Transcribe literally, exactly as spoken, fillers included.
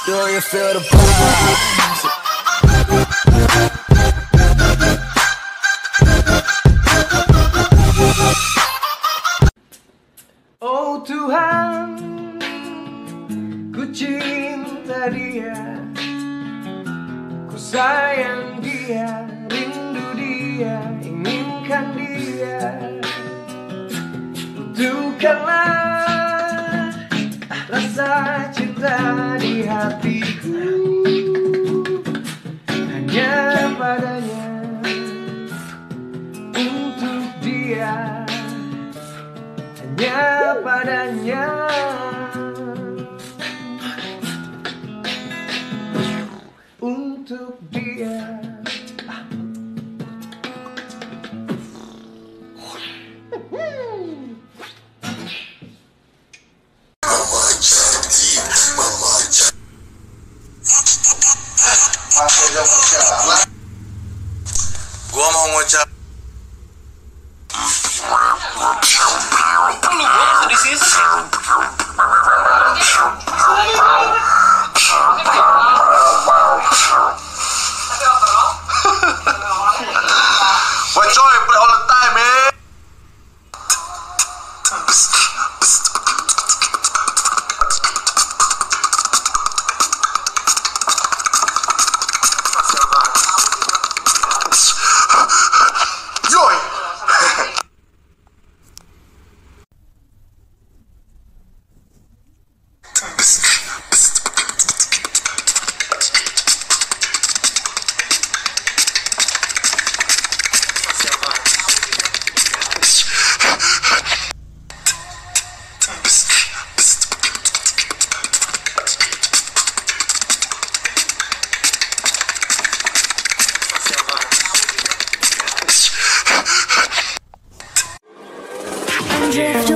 Do you feel the vibes? Oh Tuhan, ku cinta dia, ku sayang dia, rindu dia, inginkan dia. Butuhkanlah rasa cinta di hatiku, hanya padanya, untuk dia, hanya padanya, untuk dia. Gua mau ngucap lu gua di sini. Wah coy, play all the time, man. Yeah.